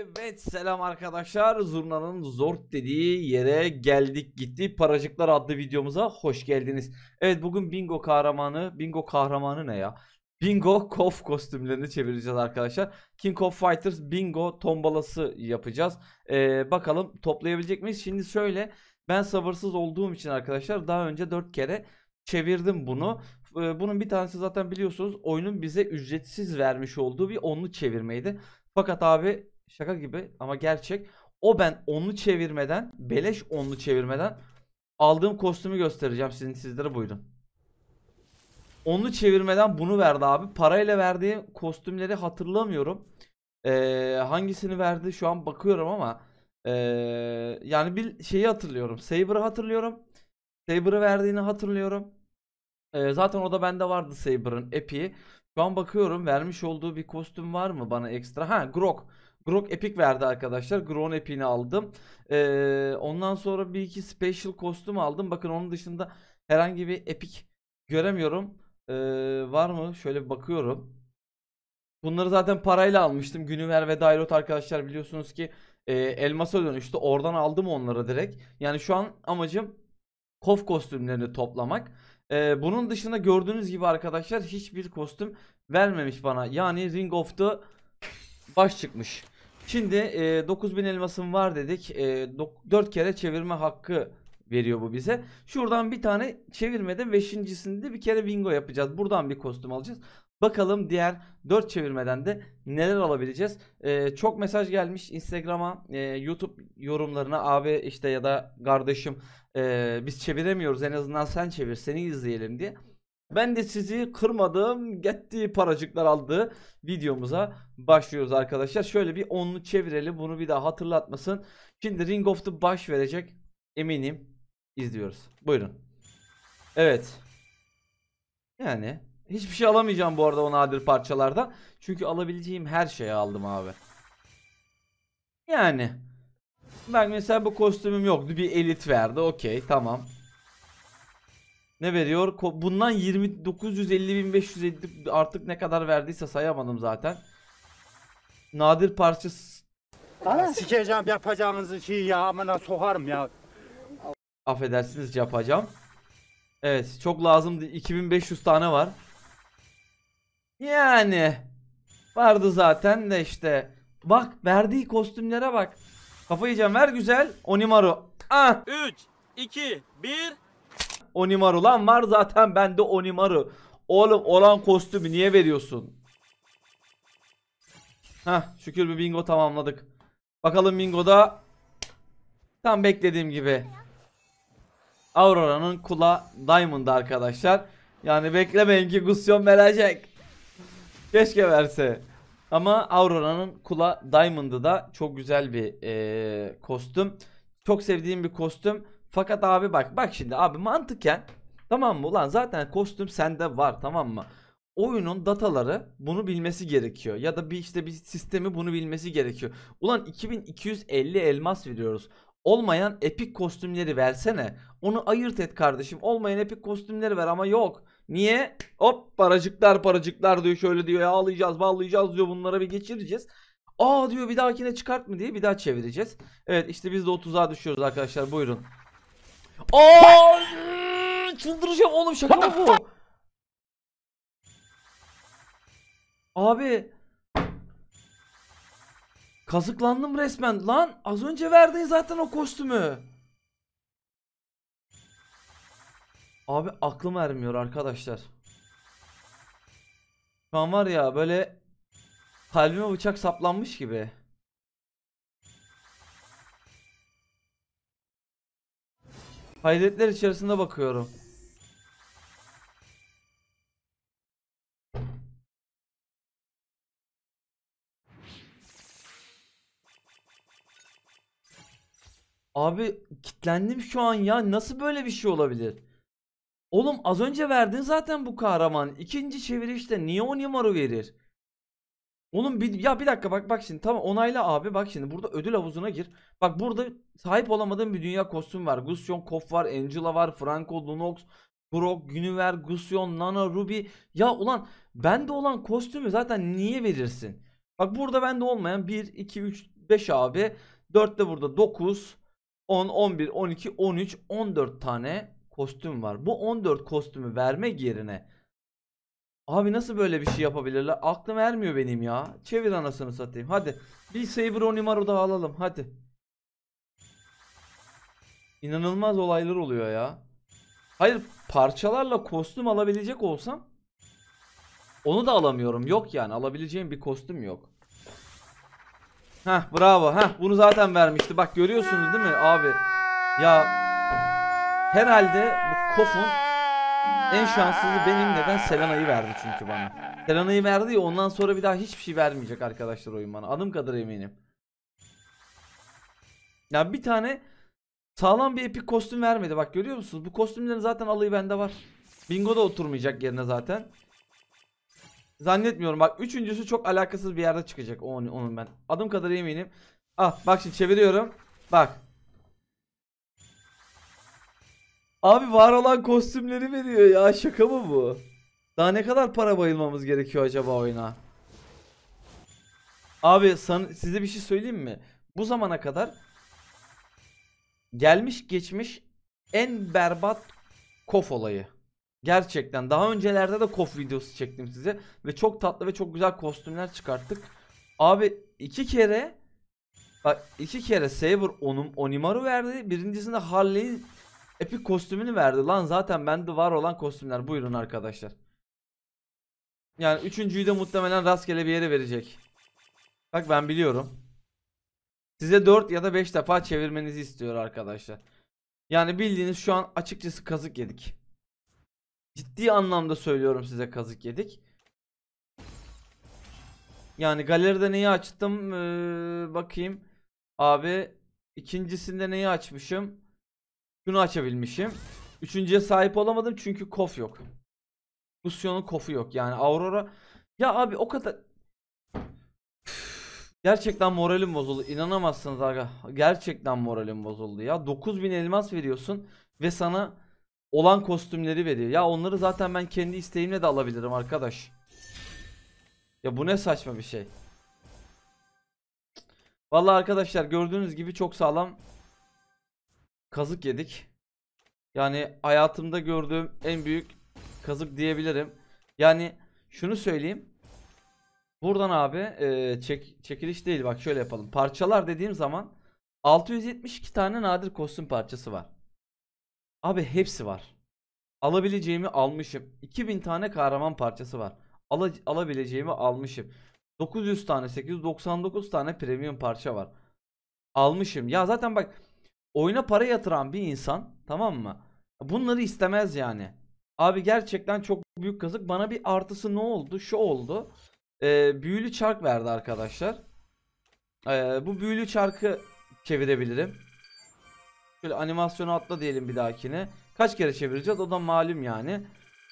Evet, selam arkadaşlar. Zurna'nın zort dediği yere geldik gitti. Paracıklar adlı videomuza hoş geldiniz. Evet, bugün bingo kahramanı ne ya? Bingo Kof kostümlerini çevireceğiz arkadaşlar. King of Fighters bingo tombalası yapacağız. Bakalım toplayabilecek miyiz? Şimdi şöyle, ben sabırsız olduğum için arkadaşlar daha önce 4 kere çevirdim bunu. Bunun bir tanesi zaten biliyorsunuz oyunun bize ücretsiz vermiş olduğu bir onlu çevirmeydi. Fakat abi, şaka gibi ama gerçek. O ben onlu çevirmeden, beleş onlu çevirmeden aldığım kostümü göstereceğim sizlere, buyurun. Onlu çevirmeden bunu verdi abi. Parayla verdiği kostümleri hatırlamıyorum. Hangisini verdi şu an bakıyorum ama yani bir şeyi hatırlıyorum. Saber'ı hatırlıyorum. Saber'ı verdiğini hatırlıyorum. Zaten o da bende vardı, Saber'ın epiği. Şu an bakıyorum, vermiş olduğu bir kostüm var mı bana ekstra? Ha, Grok. Grok epik verdi arkadaşlar. Grok'un epiğini aldım. Ondan sonra bir iki special kostüm aldım. Bakın onun dışında herhangi bir epik göremiyorum. Var mı? Şöyle bir bakıyorum. Bunları zaten parayla almıştım. Günüver ve Dairot arkadaşlar biliyorsunuz ki elmasa dönüştü. Oradan aldım onları direkt. Yani şu an amacım KOF kostümlerini toplamak. Bunun dışında gördüğünüz gibi arkadaşlar hiçbir kostüm vermemiş bana. Yani Ring of the baş çıkmış. Şimdi 9000 elmasım var dedik. 4 kere çevirme hakkı veriyor bu bize. Şuradan bir tane çevirmede, beşincisinde bir kere bingo yapacağız. Buradan bir kostüm alacağız. Bakalım diğer 4 çevirmeden de neler alabileceğiz. Çok mesaj gelmiş Instagram'a, YouTube yorumlarına, abi işte ya da kardeşim biz çeviremiyoruz, en azından sen çevir, seni izleyelim diye. Ben de sizi kırmadım, gitti paracıklar aldı. Videomuza başlıyoruz arkadaşlar. Şöyle bir onlu çevirelim, bunu bir daha hatırlatmasın. Şimdi Ring of the baş verecek eminim. İzliyoruz. Buyurun. Evet. Yani hiçbir şey alamayacağım bu arada o nadir parçalarda. Çünkü alabileceğim her şeyi aldım abi. Yani ben mesela bu kostümüm yoktu, bir elit verdi, okey, tamam. Ne veriyor? Bundan 2950.550 artık ne kadar verdiyse sayamadım zaten. Nadir parçası. Sikeceğim yapacağınızı şeyi ya, amına sokarım ya. Affedersiniz, yapacağım. Evet, çok lazımdı. 2500 tane var. Yani vardı zaten de işte. Bak, verdiği kostümlere bak. Kafa yiyeceğim, ver güzel. Onimaru. Ah, 3, 2, 1. Onimaru lan, var zaten bende Onimaru. Oğlum, olan kostümü niye veriyorsun? Heh, şükür bir bingo tamamladık. Bakalım bingoda tam beklediğim gibi Aurora'nın kula Diamond arkadaşlar. Yani beklemeyin ki Gusyon verecek. Keşke verse. Ama Aurora'nın kula Diamond'ı da çok güzel bir kostüm. Çok sevdiğim bir kostüm. Fakat abi bak şimdi abi, mantıken tamam mı ulan, zaten kostüm sende var, tamam mı? Oyunun dataları bunu bilmesi gerekiyor. Ya da bir sistemi bunu bilmesi gerekiyor. Ulan 2250 elmas veriyoruz. Olmayan epik kostümleri versene. Onu ayırt et kardeşim. Olmayan epik kostümleri ver, ama yok. Niye? Hop, paracıklar diyor, şöyle diyor, ağlayacağız bağlayacağız diyor, bunlara bir geçireceğiz. Aa diyor, bir dahakine çıkart mı diye bir daha çevireceğiz. Evet, işte biz de o tuzağa düşüyoruz arkadaşlar, buyurun. Aa, çıldıracağım oğlum, şaka mı bu? Abi kazıklandım resmen lan, az önce verdiğin zaten o kostümü. Abi aklım ermiyor arkadaşlar. Şu an var ya, böyle kalbime bıçak saplanmış gibi. Hayretler içerisinde bakıyorum. Abi kitlendim şu an ya, nasıl böyle bir şey olabilir? Oğlum az önce verdin zaten bu kahraman. İkinci çevirişte niye o numara verir? Oğlum bir dakika, bak şimdi, tamam onayla abi, bak şimdi burada ödül havuzuna gir. Bak, burada sahip olamadığım bir dünya kostüm var. Gusyon, Kof var, Angela var, Franco, Lunox, Grok, Günüver, Gusyon, Nana, Ruby. Ya ulan, bende olan kostümü zaten niye verirsin? Bak, burada bende olmayan 1, 2, 3, 5 abi. 4 de burada 9, 10, 11, 12, 13, 14 tane kostüm var. Bu 14 kostümü vermek yerine abi nasıl böyle bir şey yapabilirler? Aklım ermiyor benim ya. Çevir anasını satayım. Hadi. Bir Saber Onimaru daha alalım. Hadi. İnanılmaz olaylar oluyor ya. Hayır, parçalarla kostüm alabilecek olsam onu da alamıyorum. Yok yani, alabileceğim bir kostüm yok. Heh, bravo. Heh, bunu zaten vermişti. Bak görüyorsunuz değil mi abi? Ya herhalde bu Kof'un en şanssızı benim. Neden? Selena'yı verdi çünkü bana. Selena'yı verdi ya, ondan sonra bir daha hiçbir şey vermeyecek arkadaşlar oyun bana. Adım kadar eminim. Ya bir tane sağlam bir epik kostüm vermedi. Bak görüyor musunuz? Bu kostümlerin zaten alayı bende var. Bingo da oturmayacak yerine zaten. Zannetmiyorum. Bak üçüncüsü çok alakasız bir yerde çıkacak. Onun ben. Adım kadar eminim. Ah bak şimdi çeviriyorum. Bak. Abi var olan kostümleri veriyor ya. Şaka mı bu? Daha ne kadar para bayılmamız gerekiyor acaba oyuna? Abi size bir şey söyleyeyim mi? Bu zamana kadar gelmiş geçmiş en berbat kof olayı. Gerçekten daha öncelerde de kof videosu çektim size ve çok tatlı ve çok güzel kostümler çıkarttık. Abi iki kere Saber Onimaru verdi. Birincisinde Harley'in epik kostümünü verdi. Lan zaten bende var olan kostümler. Buyurun arkadaşlar. Yani üçüncüyü de muhtemelen rastgele bir yere verecek. Bak ben biliyorum. Size 4 ya da 5 defa çevirmenizi istiyor arkadaşlar. Yani bildiğiniz şu an açıkçası kazık yedik. Ciddi anlamda söylüyorum, size kazık yedik. Yani galeride neyi açtım? Bakayım. Abi ikincisinde neyi açmışım? Şunu açabilmişim. Üçüncüye sahip olamadım çünkü kof yok. Gusion'un kofu yok. Yani Aurora. Ya abi o kadar. Gerçekten moralim bozuldu. İnanamazsınız aga. Gerçekten moralim bozuldu ya. 9000 elmas veriyorsun ve sana olan kostümleri veriyor. Ya onları zaten ben kendi isteğimle de alabilirim arkadaş. Ya bu ne saçma bir şey. Vallahi arkadaşlar gördüğünüz gibi çok sağlam kazık yedik. Yani hayatımda gördüğüm en büyük kazık diyebilirim. Yani şunu söyleyeyim. Buradan abi çekiliş değil, bak şöyle yapalım. Parçalar dediğim zaman 672 tane nadir kostüm parçası var. Abi hepsi var. Alabileceğimi almışım. 2000 tane kahraman parçası var. Alabileceğimi almışım. 900 tane, 899 tane premium parça var. Almışım. Ya zaten bak, oyuna para yatıran bir insan, tamam mı? Bunları istemez yani. Abi gerçekten çok büyük kazık. Bana bir artısı ne oldu? Şu oldu. Büyülü çark verdi arkadaşlar. Bu büyülü çarkı çevirebilirim. Şöyle animasyonu atla diyelim bir dahakine. Kaç kere çevireceğiz? O da malum yani.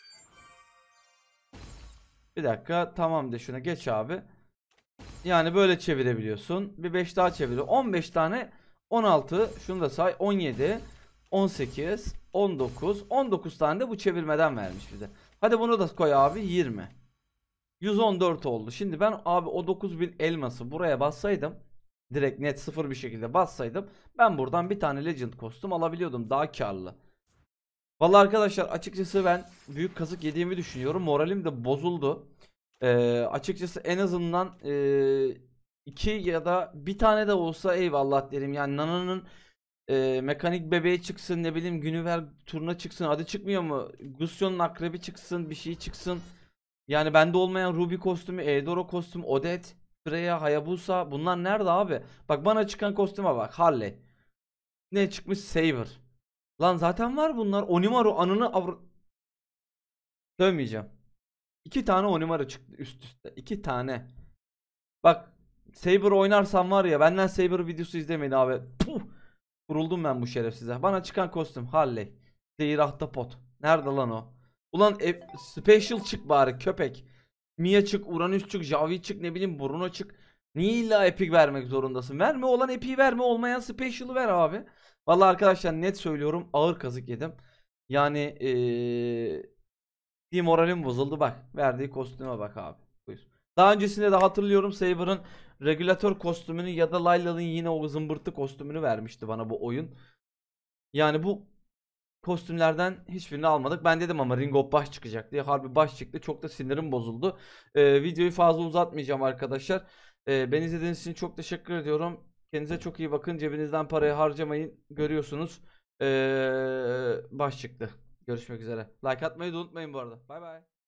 Bir dakika, tamam de şuna geç abi. Yani böyle çevirebiliyorsun. Bir 5 daha çevir. 15 tane, 16, şunu da say, 17, 18, 19, 19 tane de bu çevirmeden vermiş bize. Hadi bunu da koy abi, 20. 114 oldu. Şimdi ben abi o 9000 elması buraya bassaydım, direkt net sıfır bir şekilde bassaydım, ben buradan bir tane Legend kostüm alabiliyordum. Daha karlı. Vallahi arkadaşlar açıkçası ben büyük kazık yediğimi düşünüyorum. Moralim de bozuldu. Açıkçası en azından 2 ya da bir tane de olsa eyvallah derim. Yani Nana'nın mekanik bebeği çıksın, ne bileyim Günüver turuna çıksın. Adı çıkmıyor mu? Gusion'un akrebi çıksın, bir şey çıksın. Yani bende olmayan Ruby kostümü, Eldora kostümü, Odette, Freya, Hayabusa, bunlar nerede abi? Bak bana çıkan kostüme bak, Harley. Ne çıkmış? Saber. Lan zaten var bunlar. Onimaru anını dövmeyeceğim. 2 tane Onimaru çıktı üst üste. 2 tane. Bak Saber oynarsam var ya, benden Saber videosu izlemeyin abi. Puh! Vuruldum ben bu şerefsize. Bana çıkan kostüm Harley. Zehir Ahtapot. Nerede lan o? Ulan Special çık bari köpek. Mia çık, Uranüs çık, Javi çık, ne bileyim Bruno çık. Niye illa epic vermek zorundasın? Verme olan epic'i verme, olmayan Special'ı ver abi. Vallahi arkadaşlar net söylüyorum, ağır kazık yedim. Yani bir moralim bozuldu bak. Verdiği kostüme bak abi. Buyur. Daha öncesinde de hatırlıyorum Saber'ın regülatör kostümünü ya da Layla'nın yine o zımbırtı kostümünü vermişti bana bu oyun. Yani bu kostümlerden hiçbirini almadık. Ben dedim ama Ring of Baş çıkacak diye. Harbi baş çıktı. Çok da sinirim bozuldu. Videoyu fazla uzatmayacağım arkadaşlar. Beni izlediğiniz için çok teşekkür ediyorum. Kendinize çok iyi bakın. Cebinizden parayı harcamayın. Görüyorsunuz. Baş çıktı. Görüşmek üzere. Like atmayı da unutmayın bu arada. Bay bay.